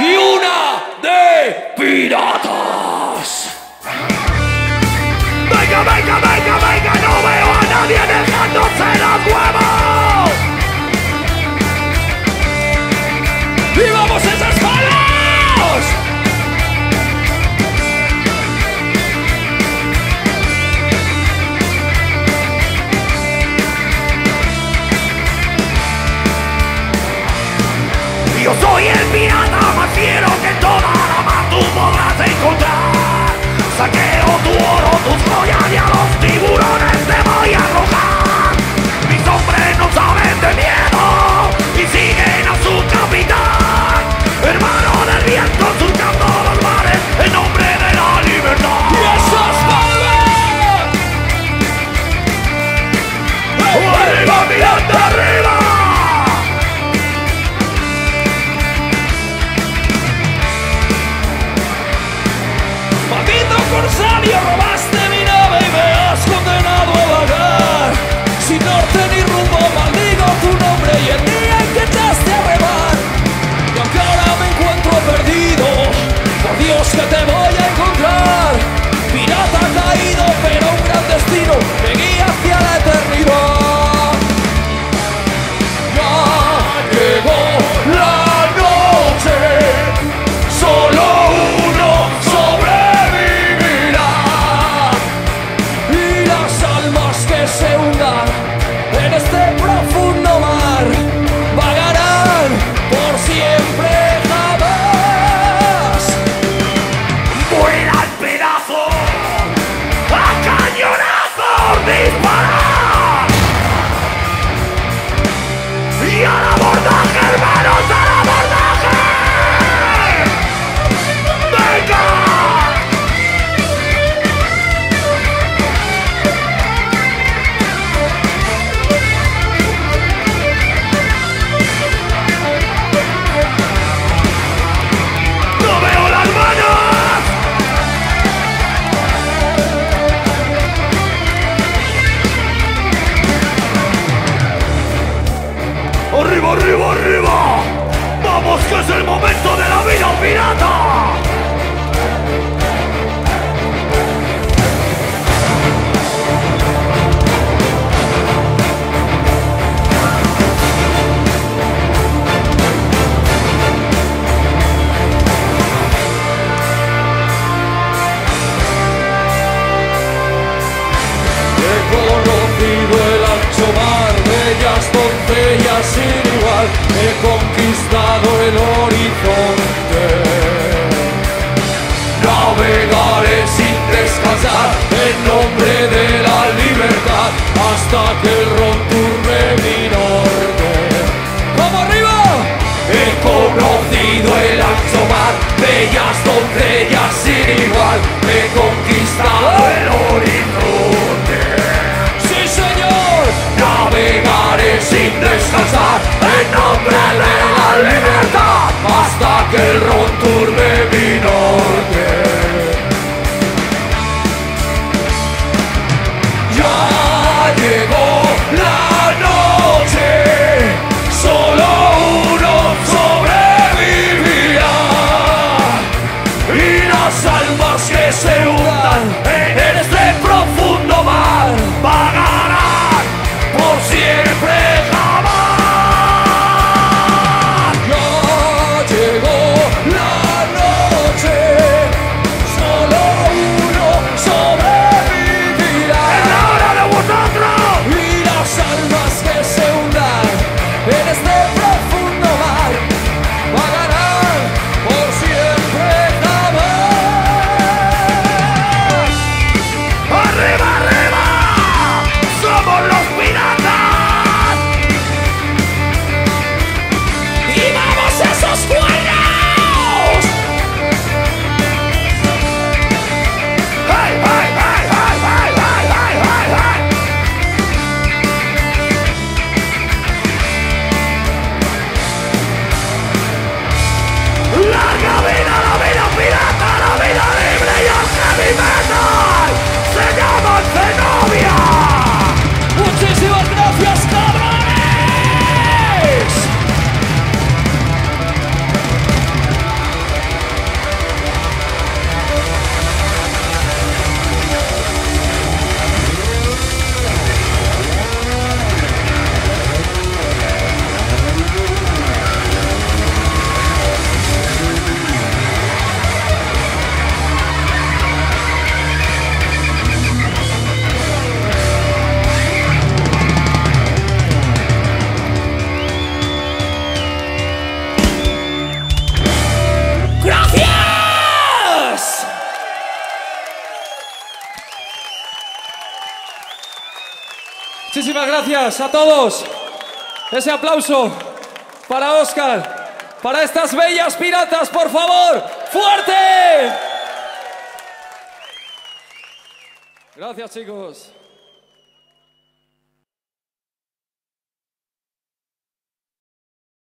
y una de piratas. Venga, venga, venga, venga, no veo a nadie dejándose los huevos. ¡Y vamos esas palos! Yo soy el pirata más fiero que toda la mar tú podrás encontrar. Saqueo tu oro, tus joyas y a los tiburones te voy a arrojar. Mis hombres no saben de miedo y siguen a su capitán. Hermano del viento surcando los mares en nombre de la libertad. ¡Y eso es palmas! ¡Arriba, mirando arriba! Corsario, robaste mi nave y me has condenado a vagar. Sin norte ni rumbo, maldigo tu nombre y el día en que echaste a remar. Y aunque ahora me encuentro perdido, por Dios que te voy a encontrar. Pirata caído, pero un gran destino me guía hacia la eternidad. Ya llegó la noche, solo uno se hundan en este profundo mar, vagarán por siempre jamás. ¡Vuela el pedazo! ¡A cañonazos disparar! ¡Y al abordaje, hermanos, al abordaje! ¡Venga! ¡Arriba, arriba, arriba! ¡Vamos, que es el momento de la vida pirata! He conocido el ancho mar, bellas doncellas sin igual, he conquistado el horizonte. Navegaré sin descansar en nombre de la libertad hasta que el ron turbe mi norte. ¡Vamos arriba! He conocido el ancho mar, bellas doncellas sin igual, he conquistado el horizonte. ¡Sí, señor! Navegaré sin descansar en nombre de la libertad hasta que el ron turbe mi norte. Ya llegó la noche, solo uno sobrevivirá y las almas que se hundan en este profundo mar vagarán por siempre jamás. Ya llegó Muchas gracias a todos. Ese aplauso para Óscar, para estas bellas piratas, por favor. ¡Fuerte! Gracias, chicos.